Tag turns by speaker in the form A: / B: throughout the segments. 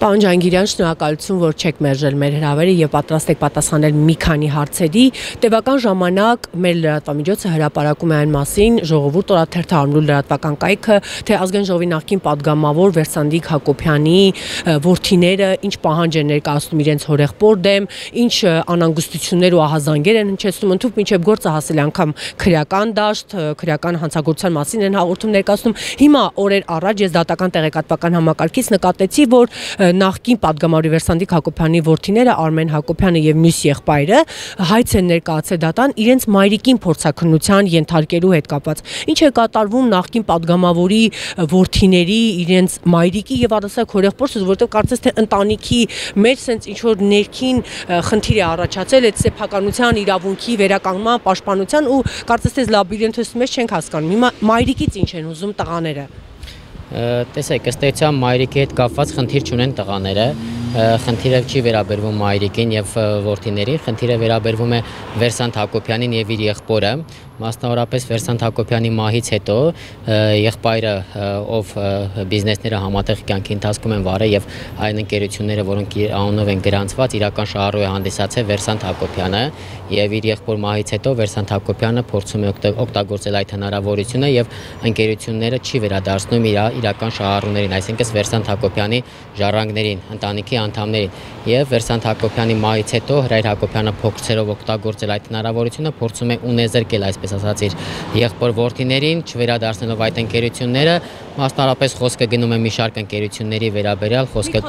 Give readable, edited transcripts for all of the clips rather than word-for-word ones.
A: Պարոն Ջանգիրյան, շնորհակալություն, որ չեք մերժել մեր հրավերը եւ պատրաստ եք պատասխանել մի քանի հարցերի։ Տևական ժամանակ մեր լրատվամիջոցը հրապարակում է այն մասին, ժողովուրդ օրաթերթը Արմնու լրատվական կայքը, թե ազգային ժողովի նախկին պատգամավոր Վերսանդիկ Հակոբյանի որդիները ինչ պահանջ են ներկայացնում իրենց հորեղբոր դեմ, ինչ անհանգստություններ ու ահազանգեր են հնչեցնում, ընդհանուր մինչև գործը հասել անգամ քրեական դաշտ, քրեական հանցագործության մասին են հաղորդում ներկայացնում։ Հիմա օրեր առաջ ես դատական տեղեկատվական համակարգից նկատեցի, որ նախկին պատգամավորի Վերսանդիկ Հակոբյանի որդիները Արմեն Հակոբյանը եւ մյուս եղբայրը հայց են ներկայացել դատան իրենց մայրիկին փորձաքննության ենթարկելու հետ կապված։ Ինչ է կատարվում նախկին պատգամավորի որդիների իրենց մայրիկի եւ առասարակ հորեղբորսը, որովհետեւ կարծես թե ընտանիքի մեջ sense ինչ որ ներքին խնդիր է առաջացել այդ սեփականության իրավունքի վերականգնման պաշտպանության ու կարծես թե լաբիրինթոս մեջ չենք հասկանում։ Հիմա մայրիկից ինչ են ուզում տղաները։
B: Տեսեք, ըստ էության մայրիկի հետ կապված խնդիր չունեն տղաները, խնդիրը չի վերաբերվում մայրիկին եւ որդիներին, խնդիրը վերաբերվում է Վերսանդ Հակոբյանին եւ իր եղբորը, մասնավորապես Վերսանդ Հակոբյանի մահից հետո եղբայրը, ով բիզնեսները համատեղ կյանքի ընթացքում են վարել եւ այն ընկերությունները, որոնք իր անունով են գրանցված, իրական շահառու է հանդիսացել Վերսանդ Հակոբյանը եւ իր եղբոր մահից հետո Վերսանդ Հակոբյանը փորձում է օգտագործել այդ հնարավորությունը եւ ընկերությունները չի վերադարձնում իրական շահառուներին, այսինքն Վերսանդ Հակոբյանի ժառանգներին, ընտանիքի անդամներին եւ Վերսանդ Հակոբյանի մահից հետո Հրայր Հակոբյանը փոքրцերով օգտագործել այդ հնարավորությունը, փորձում է ունեզրկել, այսպես ասած, իր եղբոր որդիներին, չվերադարձնելով այդ ընկերությունները, մասնավորապես խոսքը գնում է մի շարք ընկերությունների վերաբերյալ, խոսքը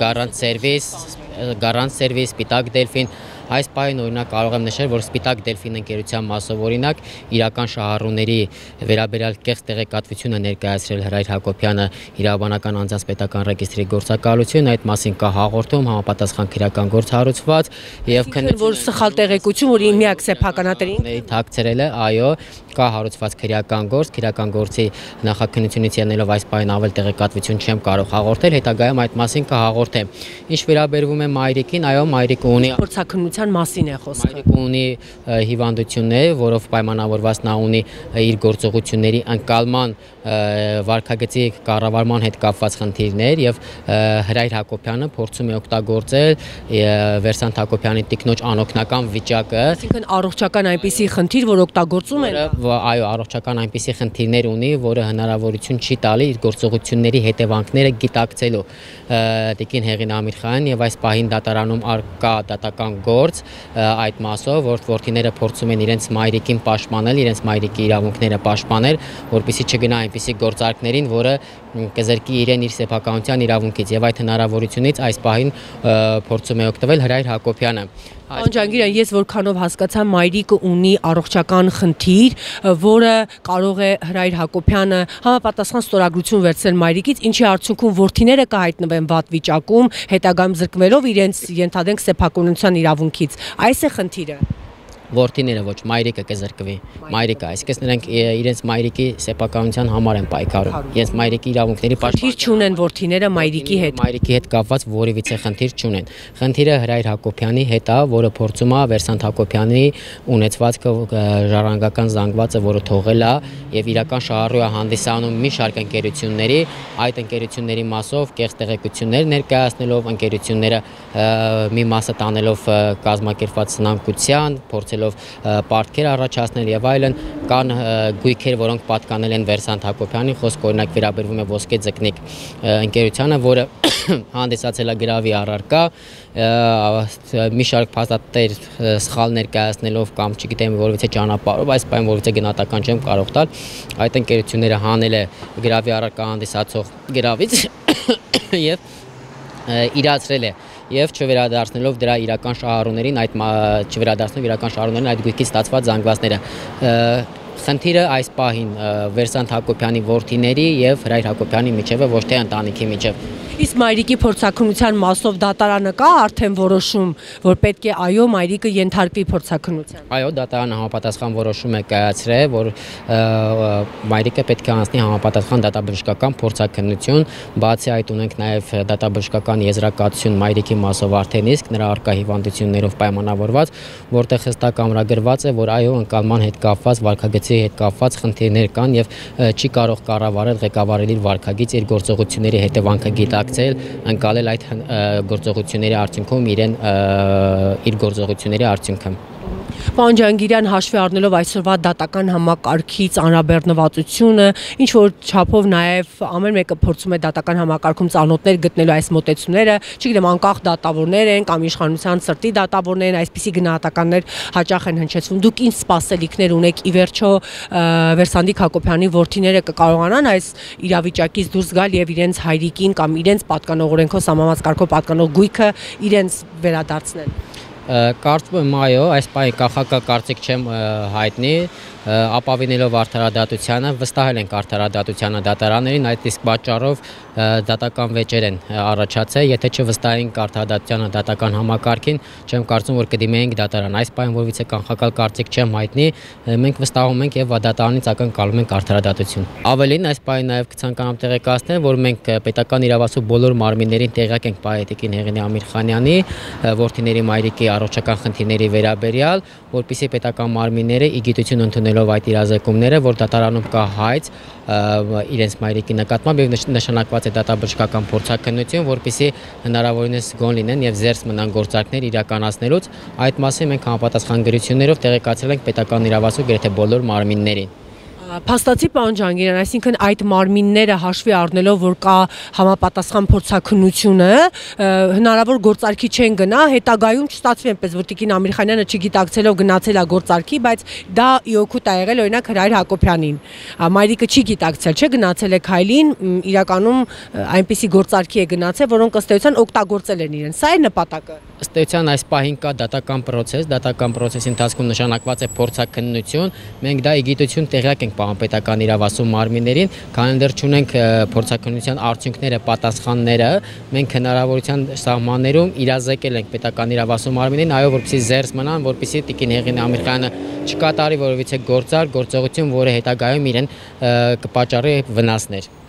B: Garant Service, Սպիտակ Դելֆին, այս պահին օրինակ կարող եմ նշել, որ Սպիտակ Դելֆին ընկերության մասով օրինակ իրական շահառուների վերաբերյալ կեղծ տեղեկատվություն է ներկայացրել Հրայր Հակոբյանը իրավաբանական անձանց պետական ռեգիստրի գործակալություն, այդ մասին կա հաղորդում, համապատասխան քրեական գործ հարուցված եւ
A: որ սխալ տեղեկություն, որ միակ սեփականատերին
B: թաքցրել է, այո, կա հարուցված քրեական գործի նախաքննությունից ելնելով այս պահին ավել տեղեկատվություն չեմ կարող հաղորդել, հետագայում այդ մասին կհաղորդեմ։ Ինչ վերաբերվում է մայրիկին, այո, մայրիկը ունի
A: փորձաքննության մասին է խոսքը։
B: Մայրիկը ունի հիվանդություններ, որով պայմանավորված նա ունի իր գործողությունների ընկալման վարքագծի կառավարման հետ կապված խնդիրներ եւ Հրայր Հակոբյանը փորձում է օգտագործել Վերսանդ Հակոբյանի տիկնոջ անօգնական վիճակը,
A: այսինքն առողջական այնպիսի խնդիր, որ օգտագործում են,
B: այո, առողջական այնպիսի խնդիրներ ունի, որը հնարավորություն չի տալի իր գործողությունների հետևանքները գիտակցելու։ Տիկին Հեղին Ամիրխանյան եւ այս պահին դատարանում արկա դատական գործ այդ մասով, որ որդիները փորձում են իրենց մայրիկին պաշտպանել, իրենց մայրիկի իրավունքները պաշտպանել, որպեսզի չգնա այնպիսի գործարքներին, որը կզրկի իրեն իր սեփականության իրավունքից եւ այդ հնարավորությունից այս պահին փորձում է օգտվել Հրայր Հակոբյանը։
A: Պարոն Ջանգիրյան, ես որքանով հասկացա, մայրիկը ունի առողջական խնդիր, որը կարող է Հրայր Հակոբյանը համապատասխան ստորագրություն վերցնել մայրիկից, ինչի արդյունքում որդիները կհայտնվեն վատ վիճակում, հետագայում զրկվելով իրենց ենթադրենք սեփականության իրավունքից։ Այս է խնդիրը։
B: Որդիները ոչ, մայրիկը կզրկվի, մայրիկը, այսինքն նրանք իրենց մայրիկի սեփականության համար են պայքարում, իրենց մայրիկի իրավունքների
A: պաշտպան չունեն որդիները մայրիկի հետ։
B: Մայրիկի հետ կապված որևիցե խնդիր չունեն։ Խնդիրը Հրայր Հակոբյանի հետ է, որը փորձում է Վերսանդ Հակոբյանի ունեցվածքը ժառանգական զանգվածը, որը թողել է եւ իրական շահառու է հանդիսանում մի շարք ընկերությունների, այդ ընկերությունների մասով կեղծ տեղեկություններ ներկայացնելով, ընկերությունները մի մասը տանելով կազմակերպված սնանկության, փորձելով պարտքեր առաջացնել եւ այլն, կան գույքեր, որոնք պատկանել են Վերսանդ Հակոբյանին, խոսքը օրինակ վերաբերվում է Ոսկե ձկնիկ ընկերությանը, որը հանդիսացել է գրավի առարկա, մի շարք փաստաթղթեր սխալ ներկայացնելով կամ չգիտեմ որովհետեւ ճանապարհով, այս բան որովհետեւ գնահատական չեմ կարող տալ, այդ ընկերությունները հանել է գրավի առարկա հանդիսացող գրավից եւ իրացրել է եւ չվերադարձնելով դրա իրական շահառուներին այդ գույքից ստացված զանգվածները։ Խնդիրը այս պահին Վերսանդ Հակոբյանի որդիների եւ Հրայր Հակոբյանի միջեւ է, ոչ թե ընտանիքի միջեւ։
A: Իսկ մայրիկի փորձաքննության մասով դատարանը կա արդեն որոշում, որ պետք է այո մայրիկը ենթարկվի փորձաքննության։
B: Այո, դատարանը համապատասխան որոշում է կայացրել, որ մայրիկը պետք է անցնի համապատասխան դատաբժշկական փորձաքննություն, բացի այդ ունենք նաեւ դատաբժշկական եզրակացություն մայրիկի մասով արդեն իսկ նրա արկա հիվանդություններով պայմանավորված, որտեղ հստակ ամրագրված է, որ այո ընկալման հետ կապված վարքագծի հետ կապված խնդիրներ կան եւ չի կարող կառավարել ղեկավարել իր վարքագիծ իր գործողությունների հետևանքը գիտակ գիտակցել, ընկալել այդ գործողությունների արդյունքում իր գործողությունների արդյունքը։
A: Պարոն Ջանգիրյան, հաշվի առնելով այսօրվա դատական համակարգից անհաբեռնվածությունը, ինչ որ չափով նաև ամեն մեկը փորձում է դատական համակարգում ծանոթներ գտնելու այս մոտեցումները, չգիտեմ, անկախ դատավորներ են կամ իշխանության սրտի դատավորներ են, այսպիսի գնահատականներ հաճախ են հնչեցվում։ Դուք ինչ սպասելիքներ ունեք, ի վերջո Վերսանդիկ Հակոբյանի որդիները կկարողանան այս իրավիճակից դուրս գալ եւ իրենց հայրիկին կամ իրենց պատկանող օրենքով սահմանված կարգով պատկանող գույքը իրենց վերադարձնել։
B: Կարծում եմ այո, այս պահի կախակա կարծիք չեմ հայտնի, ապավինելով արդարադատությանը, վստահել ենք արդարադատությանը դատարաններին, այդ իսկ պատճառով դատական վեճեր են առաջացել, եթե չվստահենք արդարադատությանը դատական համակարգին, չեմ կարծում, որ կդիմեինք դատարան, այս պահին որևիցե կանխակալ կարծիք չեմ հայտնի, մենք վստահում ենք եւ դատարանից ակնկալում ենք արդարադատություն։ Ավելին, այս պահին նաեւ կցանկանամ տեղեկացնել, որ մենք պետական իրավասու բոլոր մարմիններին տեղյակ ենք պարետիկին Հեղինե Ամիրխանյանի որդիների մայրիկի առողջական խնդիրների վերաբերյալ, որպեսզի պետական մարմինները ի գիտություն ընդունելով այդ իրազեկումները, որ դատարանում կա հայց իրենց մայրիկի նկատմամբ եւ նշանակված է դատաբժշկական փորձաքննություն, որպեսզի հնարավորինս գոն լինեն եւ զերծ մնան գործարքներ իրականացնելուց, այդ մասին մենք համապատասխան գրություններով տեղեկացրել ենք պետական իրավասու գրեթե բոլոր մարմիններին։
A: Փաստացի, պարոն Ջանգիրյան, այսինքն այդ մարմինները հաշվի առնելով, որ կա համապատասխան փորձաքննությունը, հնարավոր գործարքի չեն գնա, հետագայում չստացվի այնպես, որ Տիկին Ամիրխանյանը չգիտակցելով գնացել է գործարքի, բայց դա իօգուտ ա եղել օրինակ Հրայր Հակոբյանին։ Մայրիկը չի գիտակցել, չէ, գնացել է քայլին, իրականում այնպիսի գործարքի է գնացել, որոնք ըստ էության օգտագործել են իրեն։ Սա է նպատակը։
B: Ըստ էության այս պահին կա դատական պրոցեսի ընթացքում նշանակված է փորձաքննություն, մենք դա ի գիտություն տեղյակ ենք պետական իրավասու մարմիններին, քանի դեռ չունենք փորձաքննության արդյունքները, պատասխանները, մենք հնարավորության սահմաններում իրազեկել ենք պետական իրավասու մարմինին, այո, որպեսզի զերծ մնան, որպեսզի Տիկին Հեղինե Ամիրխանյանը չկատարի որևիցե գործողություն, որը հետագայում իրեն կպատճառի վնասներ։